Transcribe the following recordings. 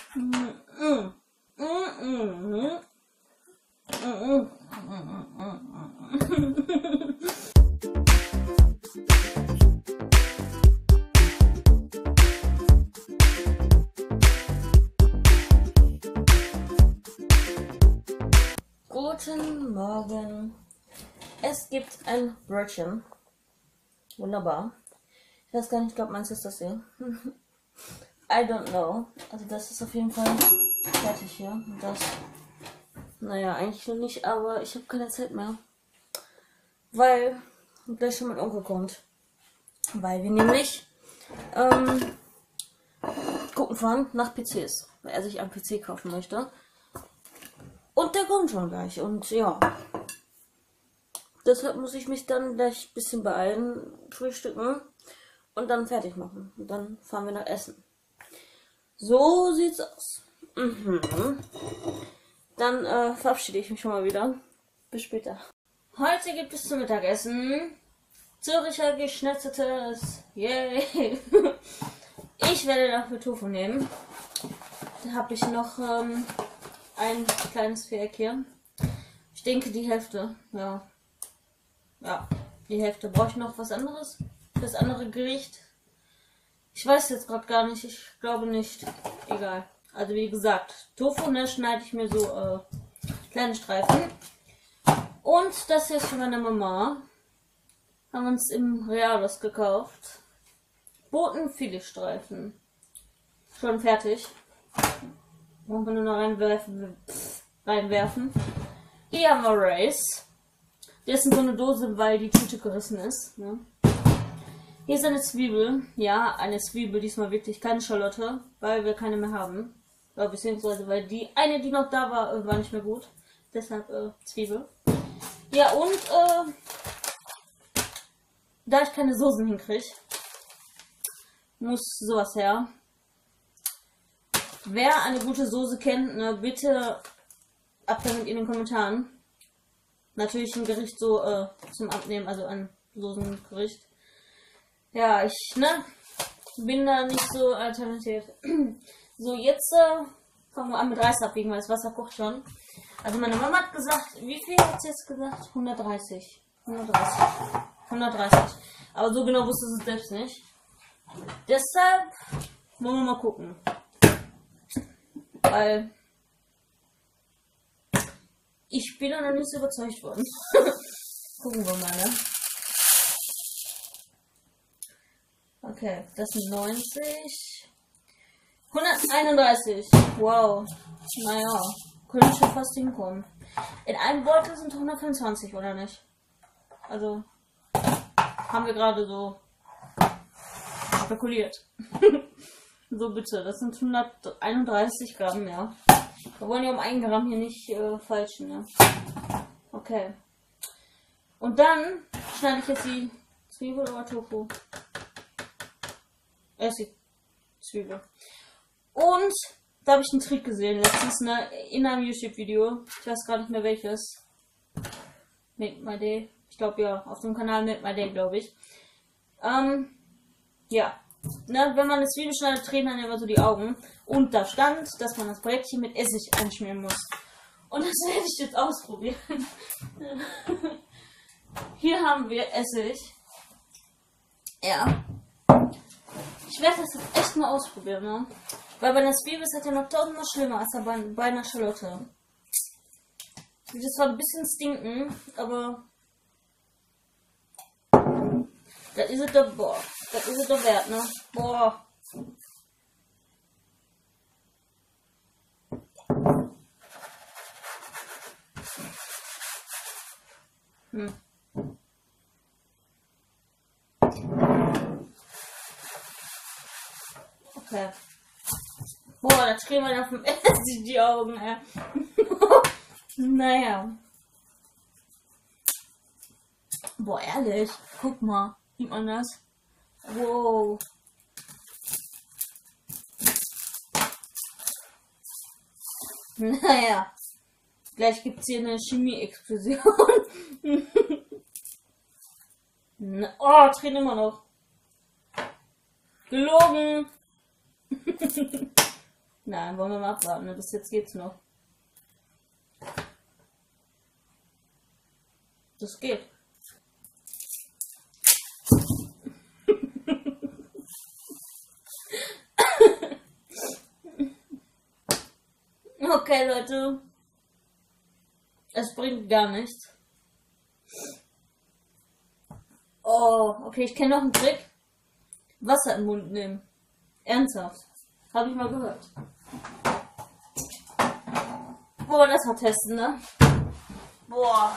Guten Morgen. Es gibt ein Brötchen. Wunderbar. Ich weiß gar nicht, ich glaube, meins ist das hier. I don't know. Also das ist auf jeden Fall fertig hier. Und das, naja, eigentlich noch nicht, aber ich habe keine Zeit mehr. Weil gleich schon mein Onkel kommt. Weil wir nämlich gucken fahren nach PCs. Weil er sich einen PC kaufen möchte. Und der kommt schon gleich. Und ja. Deshalb muss ich mich dann gleich ein bisschen beeilen, frühstücken und dann fertig machen. Und dann fahren wir nach Essen. So sieht's aus. Dann verabschiede ich mich schon mal wieder. Bis später. Heute gibt es zum Mittagessen Züricher geschnetzeltes. Yay! Ich werde dafür Tofu nehmen. Da habe ich noch ein kleines Viereck hier. Ich denke die Hälfte. Ja, die Hälfte. Brauche ich noch was anderes? Für das andere Gericht? Ich weiß jetzt gerade gar nicht. Ich glaube nicht. Egal. Also wie gesagt, Tofu, ne, schneide ich mir so kleine Streifen. Und das hier ist für meine Mama. Haben wir uns im Realos gekauft. Botenfiletstreifen. Schon fertig. Wollen wir nur noch reinwerfen. Hier haben wir Reis. Der ist in so eine Dose, weil die Tüte gerissen ist. Ne? Hier ist eine Zwiebel. Ja, eine Zwiebel. Diesmal wirklich keine Schalotte, weil wir keine mehr haben. Beziehungsweise, weil die eine, die noch da war, war nicht mehr gut. Deshalb Zwiebel. Ja, und da ich keine Soßen hinkriege, muss sowas her. Wer eine gute Soße kennt, ne, bitte abstimmen in den Kommentaren. Natürlich ein Gericht so zum Abnehmen, also ein Soßengericht. Ja, ich bin da nicht so alternativ. So, jetzt fangen wir an mit Reis abwiegen, weil das Wasser kocht schon. Also meine Mama hat gesagt, wie viel hat sie jetzt gesagt? 130. 130. Aber so genau wusste sie es selbst nicht. Deshalb wollen wir mal gucken. Weil ich bin noch nicht so überzeugt worden. Gucken wir mal, ne? Okay, das sind 90. 131. Wow. Naja, könnte schon fast hinkommen. In einem Beutel sind 125, oder nicht? Also, haben wir gerade so spekuliert. So bitte, das sind 131 Gramm, ja. Wir wollen ja um 1 Gramm hier nicht falschen, ne? Okay. Und dann schneide ich jetzt die Zwiebel oder Tofu. Erst die Zwiebel. Und da habe ich einen Trick gesehen letztens, ne, in einem YouTube-Video. Ich weiß gar nicht mehr welches. Make My Day. Ich glaube ja, auf dem Kanal Make My Day, glaube ich. Ja. Ne, wenn man eine Zwiebel schneidet, drehen dann immer so die Augen. Und da stand, dass man das Brettchen mit Essig einschmieren muss. Und das werde ich jetzt ausprobieren. Hier haben wir Essig. Ja. Ich werde das jetzt echt mal ausprobieren, ne? Weil bei einer Zwiebel ist das ja noch tausendmal schlimmer als bei einer Schalotte. Wird zwar ein bisschen stinken, aber das ist es doch, boah. Das ist es doch wert, ne? Boah. Okay. Boah, da drehen wir auf dem Essig die Augen, ey. Naja. Boah, ehrlich. Guck mal. Sieht man das? Wow. Naja. Gleich gibt es hier eine Chemie-Explosion. Oh, drehen immer noch. Gelogen. Nein, wollen wir mal abwarten. Ne? Bis jetzt geht's noch. Das geht. Okay, Leute. Es bringt gar nichts. Oh, okay, ich kenne noch einen Trick. Wasser im Mund nehmen. Ernsthaft. Habe ich mal gehört. Boah, das mal testen, ne? Boah.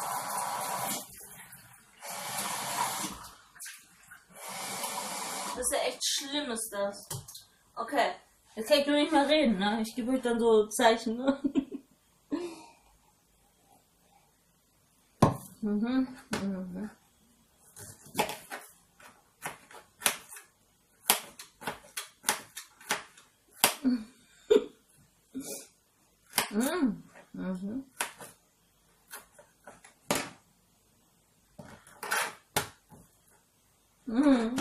Das ist ja echt schlimm, ist das. Okay. Jetzt kann ich nur nicht mal reden, ne? Ich gebe euch dann so Zeichen, ne? Mhm. Mhm. Mhm. Mhm. Mhm.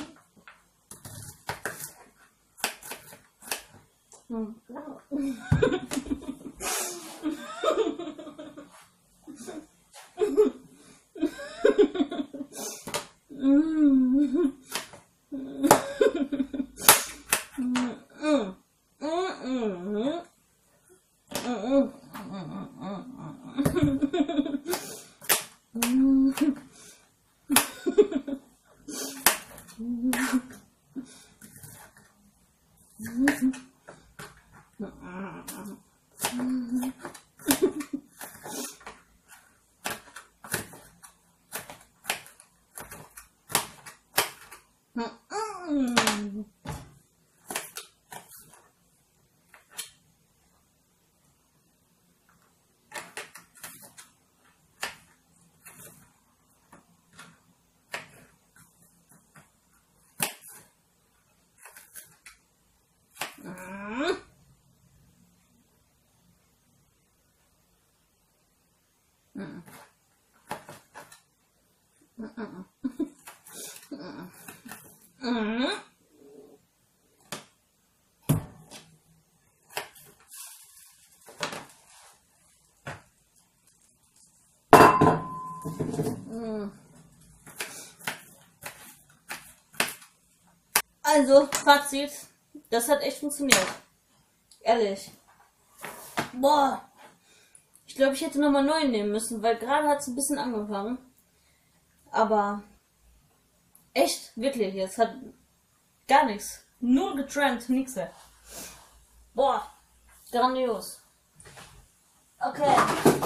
Also, Fazit, das hat echt funktioniert. Ehrlich. Boah. Ich glaube, ich hätte nochmal neu nehmen müssen, weil gerade hat es ein bisschen angefangen. Aber echt, wirklich, es hat gar nichts. Nur getrennt, nichts mehr. Boah, grandios. Okay.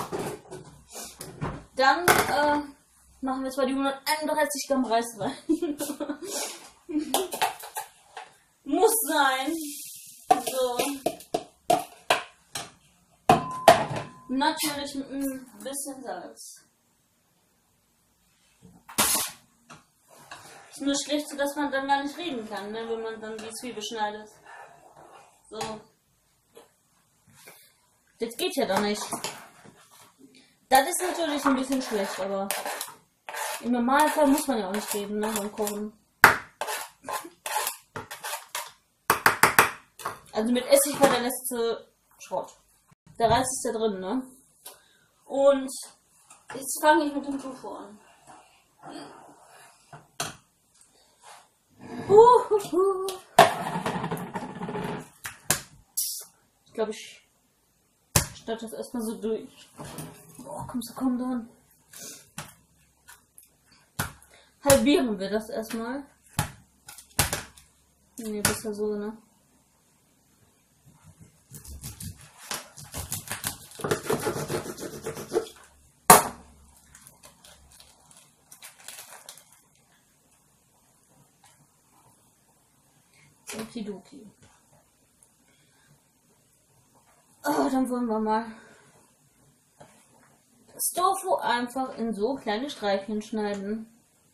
Dann machen wir jetzt mal die 131 Gramm Reis rein. Muss sein. So. Natürlich mit ein bisschen Salz. Ist nur schlecht, so dass man dann gar nicht reden kann, ne, wenn man dann die Zwiebel schneidet. So. Das geht ja doch nicht. Das ist natürlich ein bisschen schlecht, aber im Normalfall muss man ja auch nicht reden, ne, beim Kochen. Also mit Essig war der letzte Schrott. Der Reis ist ja drin, ne? Und jetzt fange ich mit dem Tofu an. Ich glaube, ich starte das erstmal so durch. Boah, komm dann. Halbieren wir das erstmal. Ne, besser so, ne? Okidoki. Oh, dann wollen wir mal das Tofu einfach in so kleine Streifchen schneiden.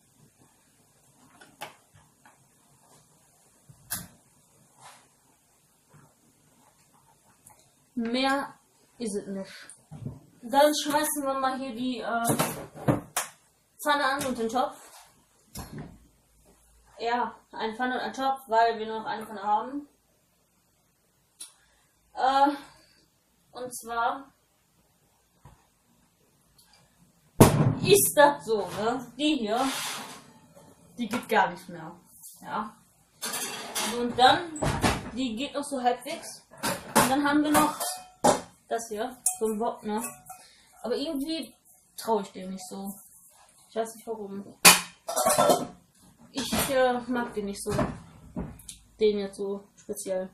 Mehr ist es nicht. Dann schmeißen wir mal hier die Pfanne an und den Topf. Ja, eine Pfanne und ein Topf, weil wir noch eine Pfanne haben. Und zwar ist das so, ne? Die hier, die geht gar nicht mehr. Ja. Und dann, die geht noch so halbwegs. Und dann haben wir noch das hier, so ein Bock, ne? Aber irgendwie traue ich dem nicht so. Ich weiß nicht warum. Ich mag den nicht so. Den jetzt so speziell.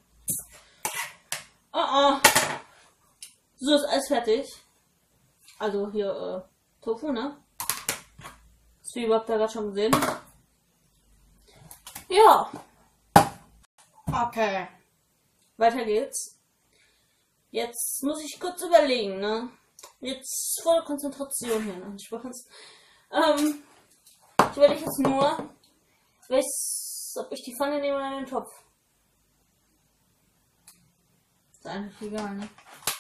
So ist alles fertig. Also hier Tofu, ne? Zwiebel habt ihr gerade schon gesehen. Ja. Okay. Weiter geht's. Jetzt muss ich kurz überlegen, ne? Jetzt volle Konzentration hier, ne? Spaß. Ich werde jetzt nur, ob ich die Pfanne nehme oder den Topf. Ist eigentlich egal, ne?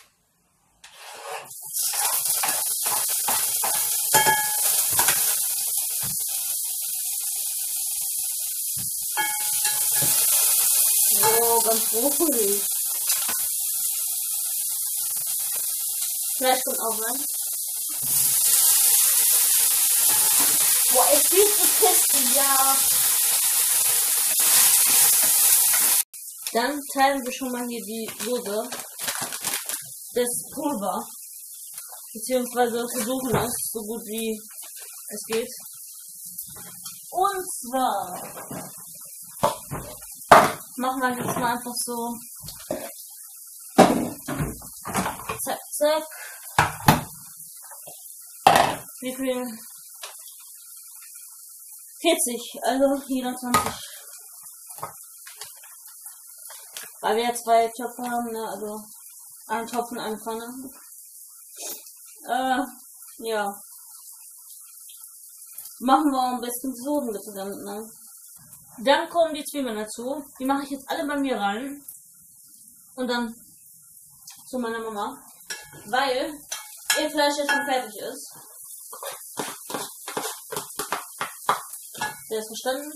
So, ganz ruhig. Fleisch kommt auch rein. Boah, es ist viel zu testen, ja. Dann teilen wir schon mal hier die Soße, das Pulver, beziehungsweise versuchen es so gut wie es geht. Und zwar machen wir jetzt mal einfach so, zack, zack. Wir kriegen 40, also jeder 20. Weil wir ja 2 Töpfe haben, ne? Also einen Topf und eine Pfanne. Ja. Machen wir am besten Soßen bitte damit, ne? Dann kommen die Zwiebeln dazu. Die mache ich jetzt alle bei mir rein. Und dann zu meiner Mama. Weil ihr Fleisch jetzt schon fertig ist. Habt ihr das verstanden?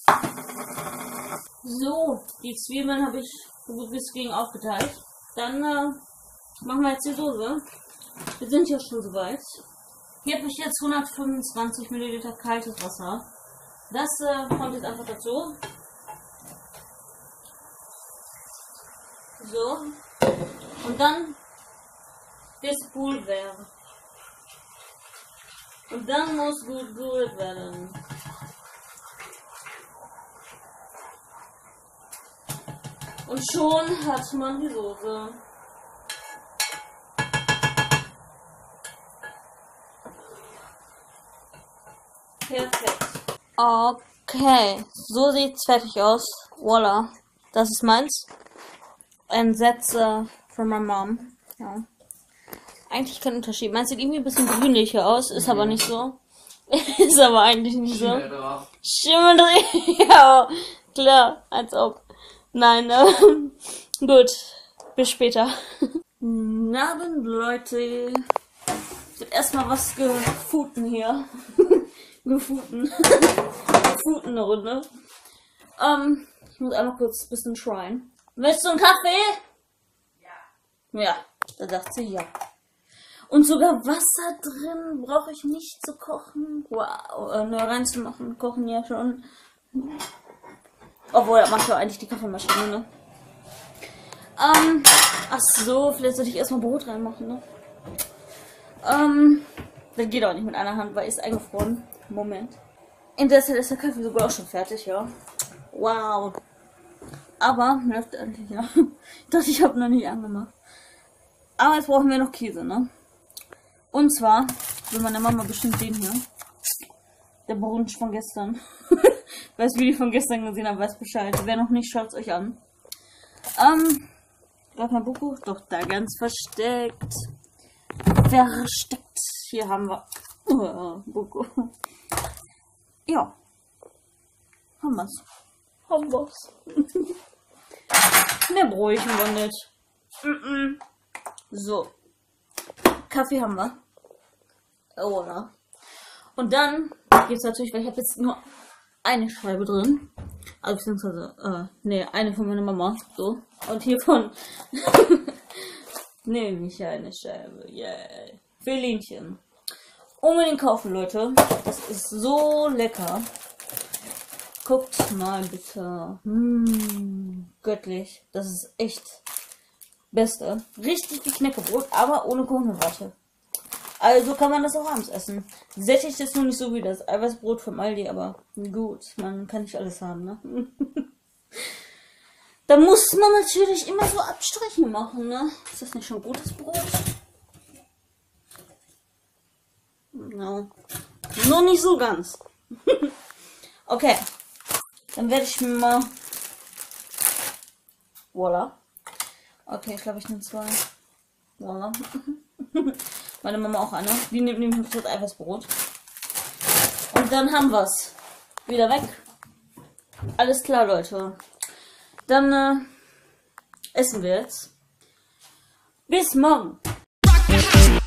So, die Zwiebeln habe ich so gut wie es ging aufgeteilt. Dann machen wir jetzt die Soße. Wir sind ja schon soweit. Hier habe ich jetzt 125 Milliliter kaltes Wasser. Das kommt jetzt einfach dazu. So. Und dann das Pulver. Und dann muss gut gerührt werden. Und schon hat man die Soße. Perfekt. Okay, so sieht's fertig aus. Voila. Das ist meins. And that's from my mom. Ja. Eigentlich kein Unterschied. Meins sieht irgendwie ein bisschen grünlicher aus, ist aber nicht so. Ist aber eigentlich nicht so. Schimmel drin. Ja, klar, als ob. Nein, gut. Bis später. Guten Abend, Leute. Wird erstmal was gefuten hier. Gefuten. Gefuten eine Runde. Ich muss einmal kurz ein bisschen schreien. Willst du einen Kaffee? Ja. Ja, da sagt sie ja. Und sogar Wasser drin, brauche ich nicht zu kochen. Wow, nur reinzumachen, kochen ja schon. Obwohl, das macht ja eigentlich die Kaffeemaschine, ne? Ach so, vielleicht sollte ich erstmal Brot reinmachen, ne? Das geht auch nicht mit einer Hand, weil ist eingefroren. Moment. In der Zeit ist der Kaffee sogar auch schon fertig, ja. Wow. Aber, läuft endlich, ja. Ich dachte, ich habe noch nicht angemacht. Aber jetzt brauchen wir noch Käse, ne? Und zwar, will meine Mama bestimmt den hier. Der Brunch von gestern. Wer das Video von gestern gesehen hat, weiß Bescheid. Wer noch nicht, schaut es euch an. Gar kein Buch, doch da ganz versteckt. Versteckt. Hier haben wir Buko. Ja. Haben wir's. Haben wir's. Mehr bräuchten wir nicht. So. Kaffee haben wir. Oder? Und dann gibt's natürlich, weil ich habe jetzt nur eine Scheibe drin. Also beziehungsweise, eine von meiner Mama. So. Und hier von nehme ich eine Scheibe. Yeah. Filetchen. Unbedingt kaufen, Leute. Das ist so lecker. Guckt mal bitte. Göttlich. Das ist echt Beste. Richtig wie Knäckebrot, aber ohne Kohlenhydrate. Also kann man das auch abends essen. Sättigt ist nur nicht so wie das Eiweißbrot vom Aldi, aber gut, man kann nicht alles haben, ne? Da muss man natürlich immer so Abstriche machen, ne? Ist das nicht schon gutes Brot? No. Nur nicht so ganz. Okay. Dann werde ich mir mal... Voila. Okay, ich glaube, ich nehme 2. Voila. Meine Mama auch eine. Die nimmt nämlich das Eiweißbrot. Und dann haben wir's. Wieder weg. Alles klar, Leute. Dann essen wir jetzt. Bis morgen.